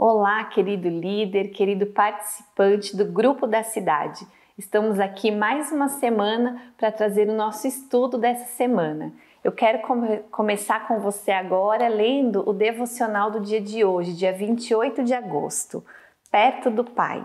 Olá, querido líder, querido participante do Grupo da Cidade. Estamos aqui mais uma semana para trazer o nosso estudo dessa semana. Eu quero começar com você agora lendo o devocional do dia de hoje, dia 28 de agosto, perto do Pai.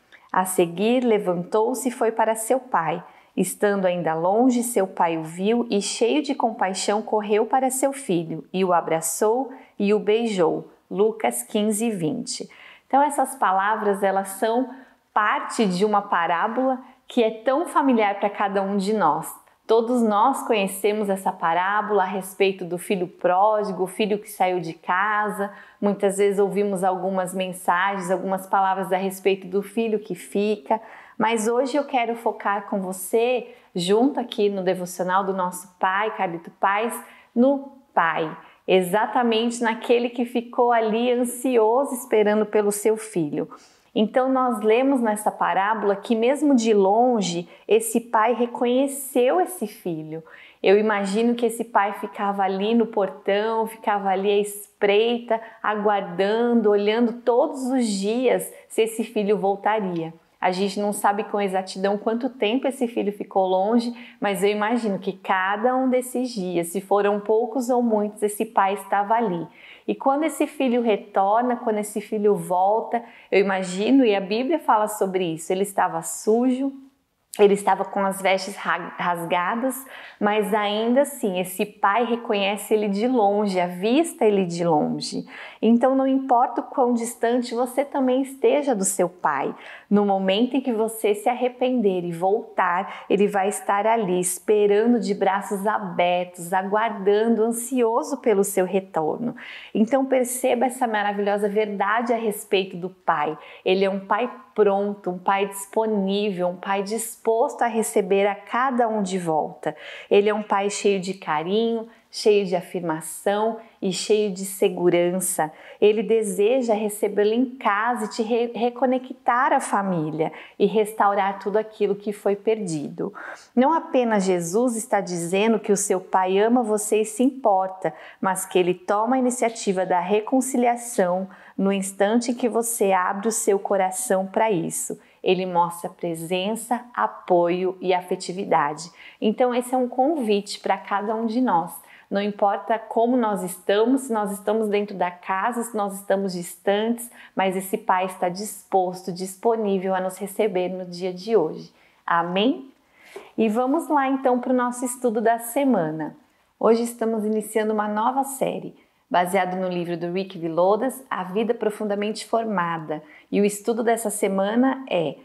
A seguir, levantou-se e foi para seu pai. Estando ainda longe, seu pai o viu e, cheio de compaixão, correu para seu filho e o abraçou e o beijou. Lucas 15, 20. Então essas palavras, elas são parte de uma parábola que é tão familiar para cada um de nós. Todos nós conhecemos essa parábola a respeito do filho pródigo, o filho que saiu de casa. Muitas vezes ouvimos algumas mensagens, algumas palavras a respeito do filho que fica. Mas hoje eu quero focar com você, junto aqui no devocional do nosso pai, Carlito Paz, no pai. Exatamente naquele que ficou ali ansioso esperando pelo seu filho. Então nós lemos nessa parábola que mesmo de longe esse pai reconheceu esse filho. Eu imagino que esse pai ficava ali no portão, ficava ali à espreita, aguardando, olhando todos os dias se esse filho voltaria. A gente não sabe com exatidão quanto tempo esse filho ficou longe, mas eu imagino que cada um desses dias, se foram poucos ou muitos, esse pai estava ali. E quando esse filho retorna, quando esse filho volta, eu imagino, e a Bíblia fala sobre isso, ele estava sujo, ele estava com as vestes rasgadas, mas ainda assim esse pai reconhece ele de longe, avista ele de longe. Então não importa o quão distante você também esteja do seu pai, no momento em que você se arrepender e voltar, ele vai estar ali esperando de braços abertos, aguardando, ansioso pelo seu retorno. Então perceba essa maravilhosa verdade a respeito do pai. Ele é um pai pronto, um pai disponível, um pai disposto a receber a cada um de volta. Ele é um pai cheio de carinho, cheio de afirmação e cheio de segurança. Ele deseja recebê-lo em casa e te reconectar à família e restaurar tudo aquilo que foi perdido. Não apenas Jesus está dizendo que o seu pai ama você e se importa, mas que ele toma a iniciativa da reconciliação no instante em que você abre o seu coração para isso. Ele mostra presença, apoio e afetividade. Então esse é um convite para cada um de nós. Não importa como nós estamos, se nós estamos dentro da casa, se nós estamos distantes, mas esse pai está disposto, disponível a nos receber no dia de hoje. Amém? E vamos lá então para o nosso estudo da semana. Hoje estamos iniciando uma nova série, baseado no livro do Rick Villodas, A Vida Profundamente Formada. E o estudo dessa semana é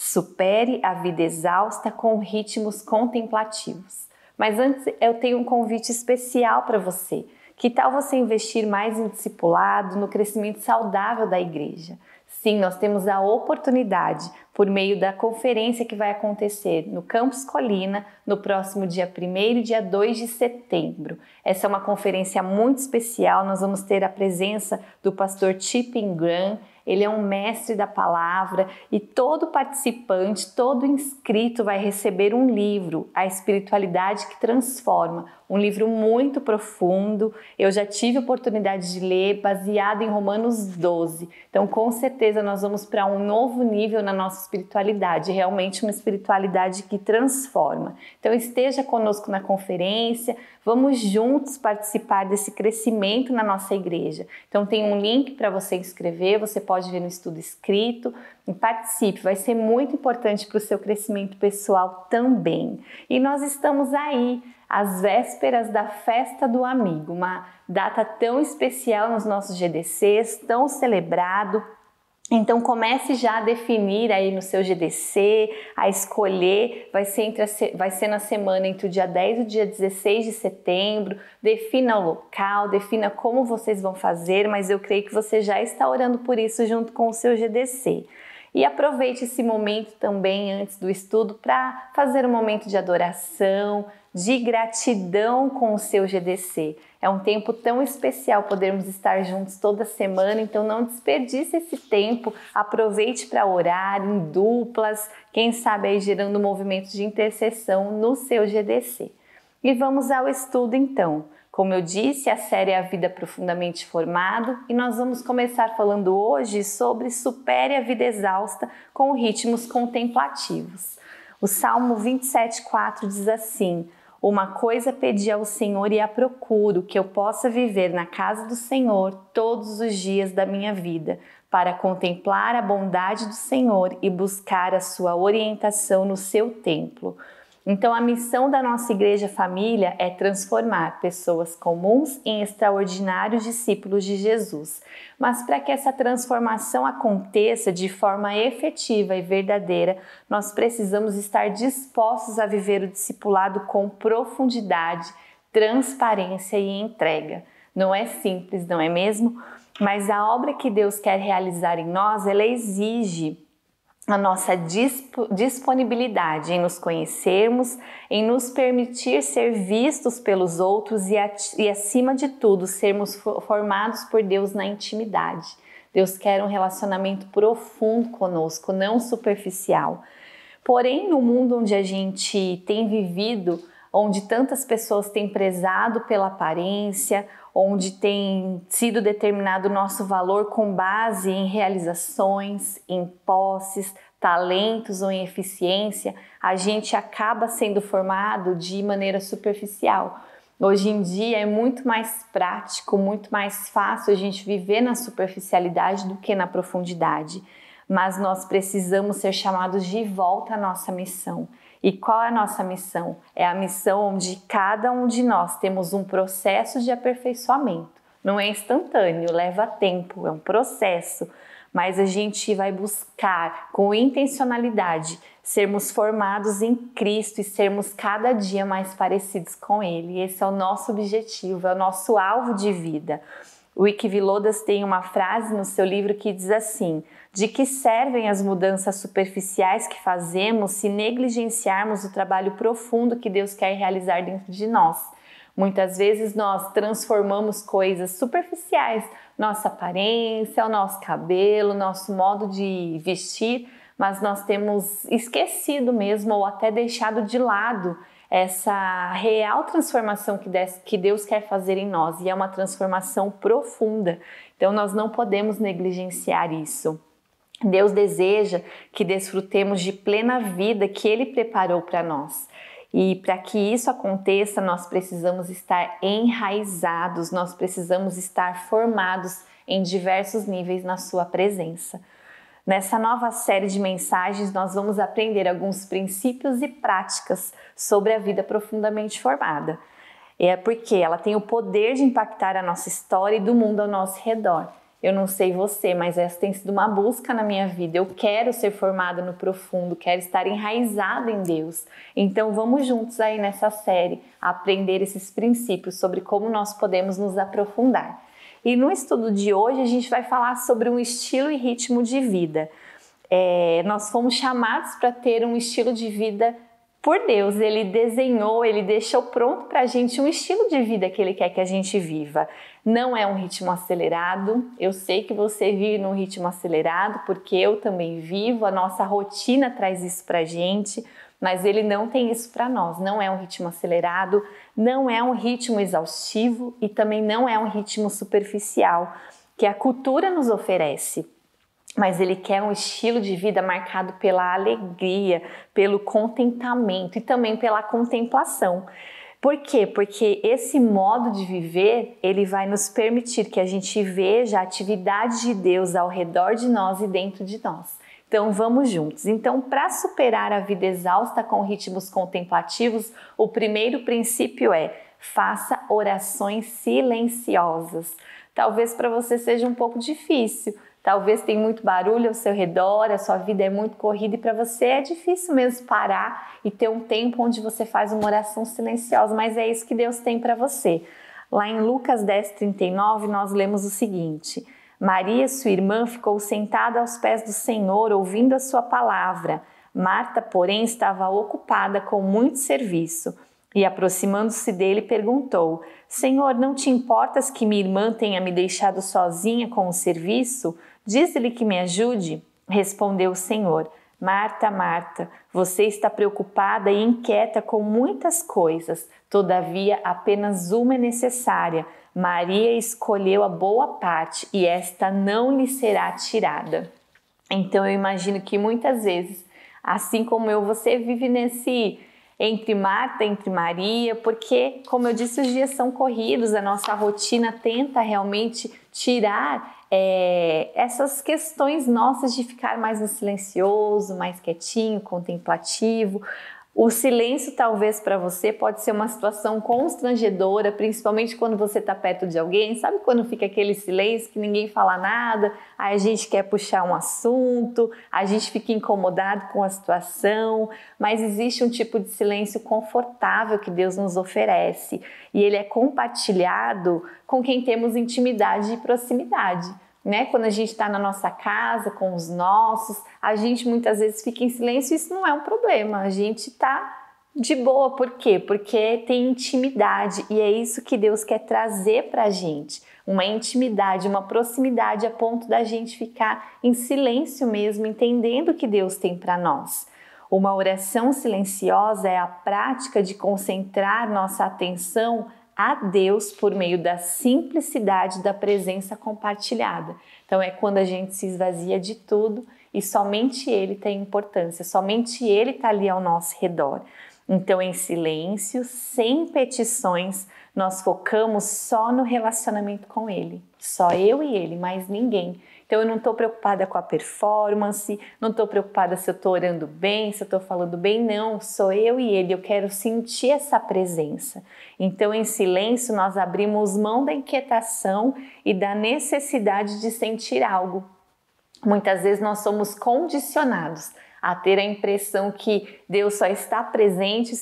Supere a Vida Exausta com Ritmos Contemplativos. Mas antes eu tenho um convite especial para você. Que tal você investir mais em discipulado, no crescimento saudável da igreja? Sim, nós temos a oportunidade, por meio da conferência que vai acontecer no Campus Colina, no próximo dia 1º e dia 2 de setembro. Essa é uma conferência muito especial, nós vamos ter a presença do pastor Chip Ingram. Ele é um mestre da palavra e todo participante, todo inscrito vai receber um livro, A Espiritualidade que Transforma, um livro muito profundo. Eu já tive a oportunidade de ler, baseado em Romanos 12. Então, com certeza, nós vamos para um novo nível na nossa espiritualidade, realmente uma espiritualidade que transforma. Então, esteja conosco na conferência, vamos juntos participar desse crescimento na nossa igreja. Então, tem um link para você inscrever, você pode ver no estudo escrito e participe, vai ser muito importante para o seu crescimento pessoal também. E nós estamos aí, às vésperas da Festa do Amigo, uma data tão especial nos nossos GDCs, tão celebrado. Então comece já a definir aí no seu GDC, a escolher, vai ser na semana entre o dia 10 e o dia 16 de setembro, defina o local, defina como vocês vão fazer, mas eu creio que você já está orando por isso junto com o seu GDC. E aproveite esse momento também antes do estudo para fazer um momento de adoração, de gratidão com o seu GDC. É um tempo tão especial podermos estar juntos toda semana, então não desperdice esse tempo, aproveite para orar em duplas, quem sabe aí gerando um movimento de intercessão no seu GDC. E vamos ao estudo então. Como eu disse, a série é A Vida Profundamente Formado e nós vamos começar falando hoje sobre Supere a Vida Exausta com ritmos contemplativos. O Salmo 27,4 diz assim: uma coisa pedi ao Senhor e a procuro, que eu possa viver na casa do Senhor todos os dias da minha vida, para contemplar a bondade do Senhor e buscar a sua orientação no seu templo. Então, a missão da nossa Igreja Família é transformar pessoas comuns em extraordinários discípulos de Jesus. Mas para que essa transformação aconteça de forma efetiva e verdadeira, nós precisamos estar dispostos a viver o discipulado com profundidade, transparência e entrega. Não é simples, não é mesmo? Mas a obra que Deus quer realizar em nós, ela exige a nossa disponibilidade em nos conhecermos, em nos permitir ser vistos pelos outros e acima de tudo, sermos formados por Deus na intimidade. Deus quer um relacionamento profundo conosco, não superficial. Porém, no mundo onde a gente tem vivido, onde tantas pessoas têm prezado pela aparência, onde tem sido determinado o nosso valor com base em realizações, em posses, talentos ou em eficiência, a gente acaba sendo formado de maneira superficial. Hoje em dia é muito mais prático, muito mais fácil a gente viver na superficialidade do que na profundidade. Mas nós precisamos ser chamados de volta à nossa missão. E qual é a nossa missão? É a missão onde cada um de nós temos um processo de aperfeiçoamento. Não é instantâneo, leva tempo, é um processo. Mas a gente vai buscar com intencionalidade sermos formados em Cristo e sermos cada dia mais parecidos com Ele. Esse é o nosso objetivo, é o nosso alvo de vida. O Rick Villodas tem uma frase no seu livro que diz assim: de que servem as mudanças superficiais que fazemos se negligenciarmos o trabalho profundo que Deus quer realizar dentro de nós? Muitas vezes nós transformamos coisas superficiais, nossa aparência, o nosso cabelo, nosso modo de vestir, mas nós temos esquecido mesmo ou até deixado de lado essa real transformação que Deus quer fazer em nós, e é uma transformação profunda. Então nós não podemos negligenciar isso. Deus deseja que desfrutemos de plena vida que Ele preparou para nós. E para que isso aconteça, nós precisamos estar enraizados, nós precisamos estar formados em diversos níveis na sua presença. Nessa nova série de mensagens, nós vamos aprender alguns princípios e práticas sobre a vida profundamente formada. É porque ela tem o poder de impactar a nossa história e do mundo ao nosso redor. Eu não sei você, mas essa tem sido uma busca na minha vida. Eu quero ser formada no profundo, quero estar enraizada em Deus. Então vamos juntos aí nessa série aprender esses princípios sobre como nós podemos nos aprofundar. E no estudo de hoje a gente vai falar sobre um estilo e ritmo de vida. Nós fomos chamados para ter um estilo de vida por Deus. Ele desenhou, Ele deixou pronto para a gente um estilo de vida que Ele quer que a gente viva. Não é um ritmo acelerado. Eu sei que você vive num ritmo acelerado, porque eu também vivo, a nossa rotina traz isso para a gente, mas Ele não tem isso para nós. Não é um ritmo acelerado, não é um ritmo exaustivo e também não é um ritmo superficial que a cultura nos oferece. Mas Ele quer um estilo de vida marcado pela alegria, pelo contentamento e também pela contemplação. Por quê? Porque esse modo de viver, ele vai nos permitir que a gente veja a atividade de Deus ao redor de nós e dentro de nós. Então vamos juntos. Então, para superar a vida exausta com ritmos contemplativos, o primeiro princípio é: faça orações silenciosas. Talvez para você seja um pouco difícil. Talvez tenha muito barulho ao seu redor, a sua vida é muito corrida e para você é difícil mesmo parar e ter um tempo onde você faz uma oração silenciosa, mas é isso que Deus tem para você. Lá em Lucas 10:39 nós lemos o seguinte: Maria, sua irmã, ficou sentada aos pés do Senhor ouvindo a sua palavra. Marta, porém, estava ocupada com muito serviço. E aproximando-se dele, perguntou: Senhor, não te importas que minha irmã tenha me deixado sozinha com o serviço? Diz-lhe que me ajude. Respondeu o Senhor: Marta, Marta, você está preocupada e inquieta com muitas coisas, todavia apenas uma é necessária. Maria escolheu a boa parte e esta não lhe será tirada. Então eu imagino que muitas vezes, assim como eu, você vive nesse entre Marta, entre Maria, porque, como eu disse, os dias são corridos, a nossa rotina tenta realmente tirar essas questões nossas de ficar mais no silencioso, mais quietinho, contemplativo. O silêncio talvez para você pode ser uma situação constrangedora, principalmente quando você está perto de alguém. Sabe quando fica aquele silêncio que ninguém fala nada, aí a gente quer puxar um assunto, a gente fica incomodado com a situação, mas existe um tipo de silêncio confortável que Deus nos oferece e ele é compartilhado com quem temos intimidade e proximidade. Né? Quando a gente está na nossa casa, com os nossos, a gente muitas vezes fica em silêncio e isso não é um problema, a gente está de boa. Por quê? Porque tem intimidade e é isso que Deus quer trazer para a gente, uma intimidade, uma proximidade a ponto da gente ficar em silêncio mesmo, entendendo o que Deus tem para nós. Uma oração silenciosa é a prática de concentrar nossa atenção a Deus por meio da simplicidade da presença compartilhada. Então é quando a gente se esvazia de tudo e somente Ele tem importância, somente Ele está ali ao nosso redor. Então em silêncio, sem petições, nós focamos só no relacionamento com Ele. Só eu e Ele, mais ninguém. Então eu não estou preocupada com a performance, não estou preocupada se eu estou orando bem, se eu estou falando bem, não, sou eu e Ele, eu quero sentir essa presença. Então em silêncio nós abrimos mão da inquietação e da necessidade de sentir algo. Muitas vezes nós somos condicionados a ter a impressão que Deus só está presente,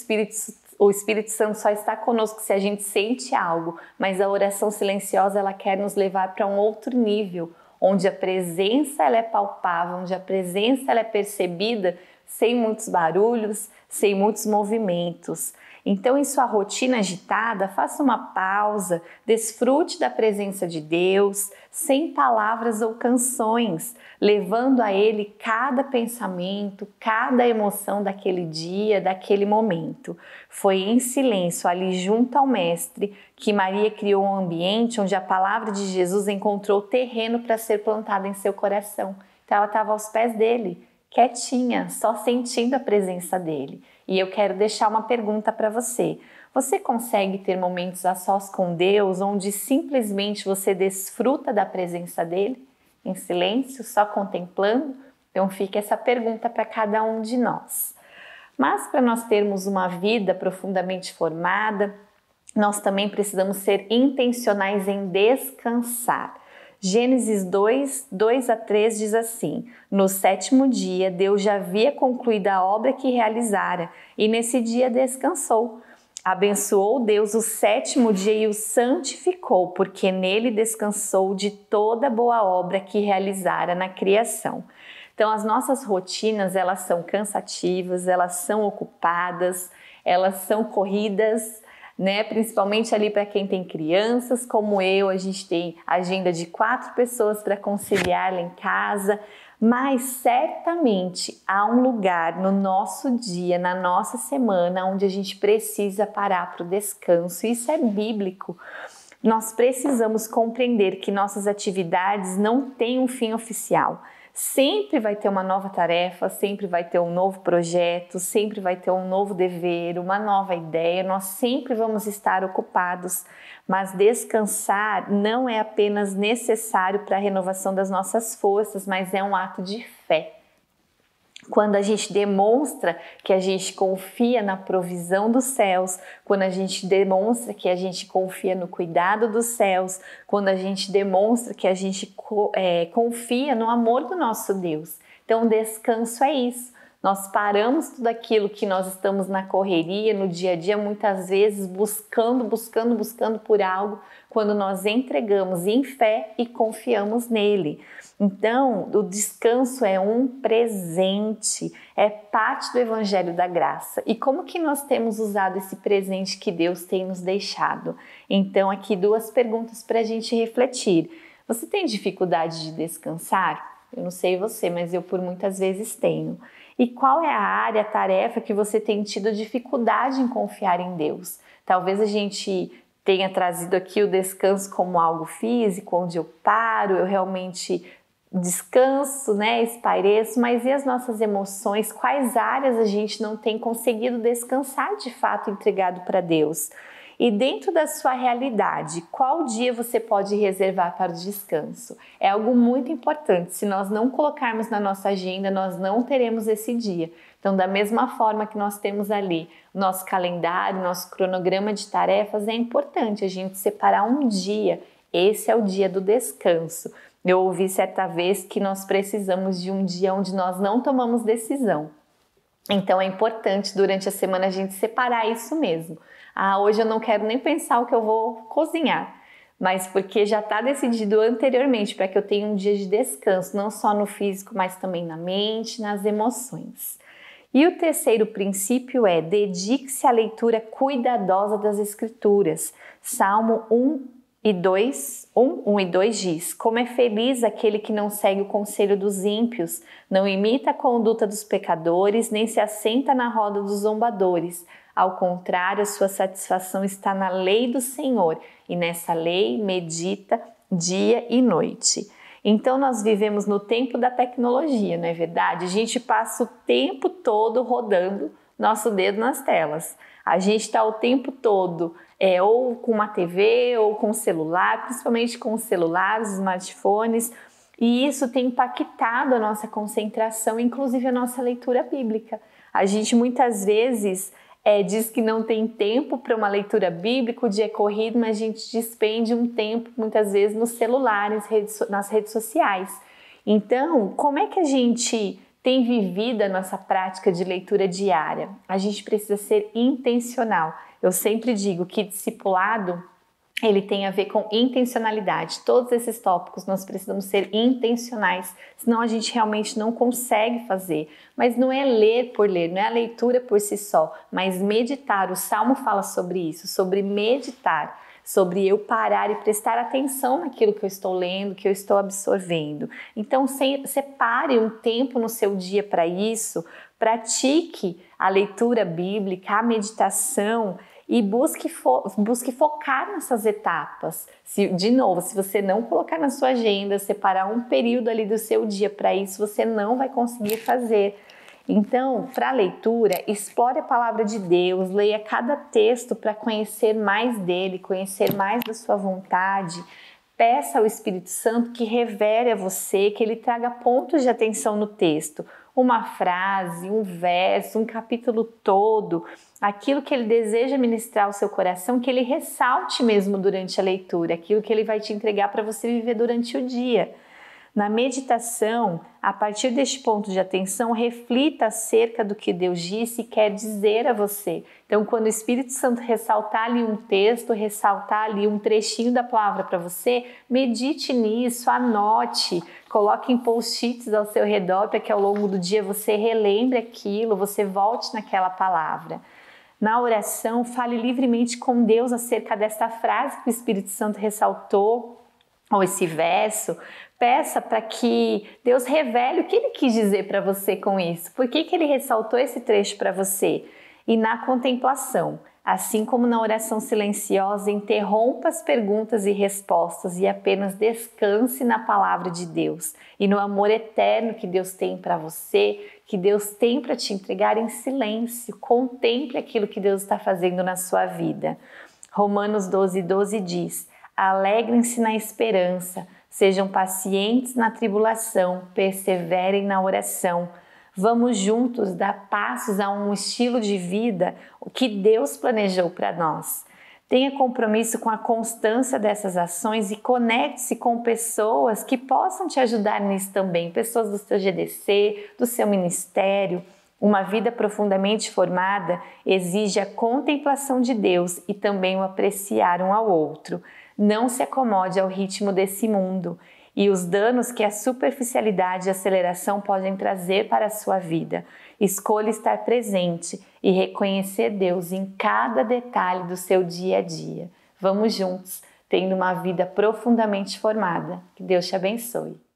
o Espírito Santo só está conosco se a gente sente algo, mas a oração silenciosa ela quer nos levar para um outro nível, onde a presença ela é palpável, onde a presença ela é percebida sem muitos barulhos, sem muitos movimentos. Então, em sua rotina agitada, faça uma pausa, desfrute da presença de Deus, sem palavras ou canções, levando a Ele cada pensamento, cada emoção daquele dia, daquele momento. Foi em silêncio, ali junto ao Mestre, que Maria criou um ambiente onde a palavra de Jesus encontrou terreno para ser plantada em seu coração. Então, ela estava aos pés dele, quietinha, só sentindo a presença dele. E eu quero deixar uma pergunta para você. Você consegue ter momentos a sós com Deus, onde simplesmente você desfruta da presença dele, em silêncio, só contemplando? Então fica essa pergunta para cada um de nós. Mas para nós termos uma vida profundamente formada, nós também precisamos ser intencionais em descansar. Gênesis 2:2-3 diz assim: no 7º dia, Deus já havia concluído a obra que realizara e nesse dia descansou. Abençoou Deus o 7º dia e o santificou, porque nele descansou de toda boa obra que realizara na criação. Então, as nossas rotinas, elas são cansativas, elas são ocupadas, elas são corridas, né? Principalmente ali para quem tem crianças, como eu, a gente tem agenda de 4 pessoas para conciliar lá em casa, mas certamente há um lugar no nosso dia, na nossa semana, onde a gente precisa parar para o descanso. Isso é bíblico. Nós precisamos compreender que nossas atividades não têm um fim oficial. Sempre vai ter uma nova tarefa, sempre vai ter um novo projeto, sempre vai ter um novo dever, uma nova ideia, nós sempre vamos estar ocupados, mas descansar não é apenas necessário para a renovação das nossas forças, mas é um ato de fé. Quando a gente demonstra que a gente confia na provisão dos céus, quando a gente demonstra que a gente confia no cuidado dos céus, quando a gente demonstra que a gente confia no amor do nosso Deus. Então, descanso é isso. Nós paramos tudo aquilo que nós estamos na correria, no dia a dia, muitas vezes buscando por algo, quando nós entregamos em fé e confiamos nele. Então, o descanso é um presente, é parte do Evangelho da Graça. E como que nós temos usado esse presente que Deus tem nos deixado? Então, aqui 2 perguntas para a gente refletir. Você tem dificuldade de descansar? Eu não sei você, mas eu por muitas vezes tenho. E qual é a área, a tarefa que você tem tido dificuldade em confiar em Deus? Talvez a gente tenha trazido aqui o descanso como algo físico, onde eu paro, eu realmente descanso, né, espaireço, mas e as nossas emoções? Quais áreas a gente não tem conseguido descansar de fato entregado para Deus? E dentro da sua realidade, qual dia você pode reservar para o descanso? É algo muito importante. Se nós não colocarmos na nossa agenda, nós não teremos esse dia. Então, da mesma forma que nós temos ali o nosso calendário, nosso cronograma de tarefas, é importante a gente separar um dia. Esse é o dia do descanso. Eu ouvi certa vez que nós precisamos de um dia onde nós não tomamos decisão. Então é importante durante a semana a gente separar isso mesmo. Ah, hoje eu não quero nem pensar o que eu vou cozinhar, mas porque já está decidido anteriormente para que eu tenha um dia de descanso, não só no físico, mas também na mente, nas emoções. E o terceiro princípio é: dedique-se à leitura cuidadosa das Escrituras. Salmo 1 e 2 diz: como é feliz aquele que não segue o conselho dos ímpios, não imita a conduta dos pecadores, nem se assenta na roda dos zombadores. Ao contrário, a sua satisfação está na lei do Senhor, e nessa lei medita dia e noite. Então nós vivemos no tempo da tecnologia, não é verdade? A gente passa o tempo todo rodando nosso dedo nas telas. A gente está o tempo todo ou com uma TV ou com o celular, principalmente com o celular, os smartphones, e isso tem impactado a nossa concentração, inclusive a nossa leitura bíblica. A gente muitas vezes diz que não tem tempo para uma leitura bíblica, o dia é corrido, mas a gente despende um tempo muitas vezes no celular, nas redes sociais. Então, como é que a gente tem vivido a nossa prática de leitura diária? A gente precisa ser intencional. Eu sempre digo que discipulado, ele tem a ver com intencionalidade. Todos esses tópicos nós precisamos ser intencionais, senão a gente realmente não consegue fazer. Mas não é ler por ler, não é a leitura por si só, mas meditar. O Salmo fala sobre isso, sobre meditar, sobre eu parar e prestar atenção naquilo que eu estou lendo, que eu estou absorvendo. Então, separe um tempo no seu dia para isso, pratique a leitura bíblica, a meditação e busque focar nessas etapas. De novo, se você não colocar na sua agenda, separar um período ali do seu dia para isso, você não vai conseguir fazer. Então, para a leitura, explore a palavra de Deus, leia cada texto para conhecer mais dele, conhecer mais da sua vontade. Peça ao Espírito Santo que revele a você, que ele traga pontos de atenção no texto, uma frase, um verso, um capítulo todo, aquilo que ele deseja ministrar ao seu coração, que ele ressalte mesmo durante a leitura, aquilo que ele vai te entregar para você viver durante o dia. Na meditação, a partir deste ponto de atenção, reflita acerca do que Deus disse e quer dizer a você. Então, quando o Espírito Santo ressaltar ali um texto, ressaltar ali um trechinho da palavra para você, medite nisso, anote, coloque em post-its ao seu redor para que ao longo do dia você relembre aquilo, você volte naquela palavra. Na oração, fale livremente com Deus acerca desta frase que o Espírito Santo ressaltou, ou esse verso. Peça para que Deus revele o que Ele quis dizer para você com isso. Por que Ele ressaltou esse trecho para você? E na contemplação, assim como na oração silenciosa, interrompa as perguntas e respostas e apenas descanse na palavra de Deus e no amor eterno que Deus tem para você, que Deus tem para te entregar em silêncio. Contemple aquilo que Deus está fazendo na sua vida. Romanos 12:12 diz: alegrem-se na esperança, sejam pacientes na tribulação, perseverem na oração. Vamos juntos dar passos a um estilo de vida que Deus planejou para nós. Tenha compromisso com a constância dessas ações e conecte-se com pessoas que possam te ajudar nisso também, pessoas do seu GDC, do seu ministério. Uma vida profundamente formada exige a contemplação de Deus e também o apreciar um ao outro. Não se acomode ao ritmo desse mundo e os danos que a superficialidade e a aceleração podem trazer para a sua vida. Escolha estar presente e reconhecer Deus em cada detalhe do seu dia a dia. Vamos juntos, tendo uma vida profundamente formada. Que Deus te abençoe.